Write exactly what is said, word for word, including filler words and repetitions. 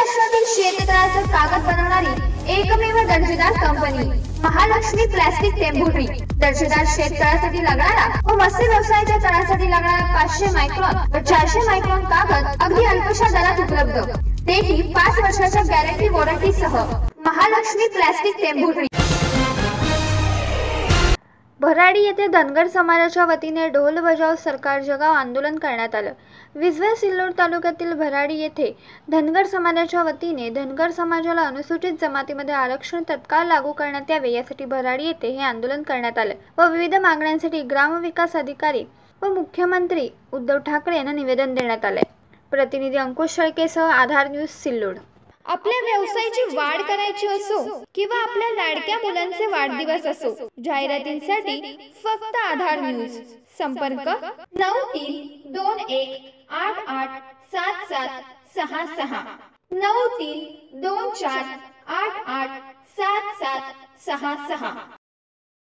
महाराष्ट्रातील शेततळाचं कागद बनवणारी एकमेव दर्जेदार कंपनी महालक्ष्मी प्लास्टिक टेम्पोटरी। दर्जेदार शेततळासाठी लागणारा व मत्स्य व्यवसायाच्या तळासाठी लागणारा पाचशे मायक्रॉन व चारशे मायक्रॉन कागद अगदी अल्पशा दरात उपलब्ध, तेही पाच वर्षाच्या गॅरंटी वॉरंटी सह। महालक्ष्मी प्लास्टिक टेम्पोटरी। भराडी येथे धनगर समाजाच्या वतीने ढोल बजाव सरकार जगाव आंदोलन करण्यात आलं। विझवे सिल्लोड तालुक्यातील भराडी येथे धनगर समाजाच्या वतीने धनगर समाजाला अनुसूचित जमातीमध्ये आरक्षण तत्काळ लागू करण्यात यावे यासाठी भराडी येथे हे आंदोलन करण्यात आलं व विविध मागण्यांसाठी ग्रामविकास अधिकारी व मुख्यमंत्री उद्धव ठाकरे यांना निवेदन देण्यात आले। प्रतिनिधी अंकुश शेळकेसह आधार न्यूज सिल्लोड। आपल्या व्यवसायाची वाढ करायची असो किंवा आपल्या लाडक्या मुलांचे वाढदिवस असो, जाहिरातींसाठी फक्त आधार न्यूज। संपर्क नऊ तीन दोन एक आठ आठ सात सात सहा सहा नऊ तीन दोन चार आठ आठ सात सात सहा सहा।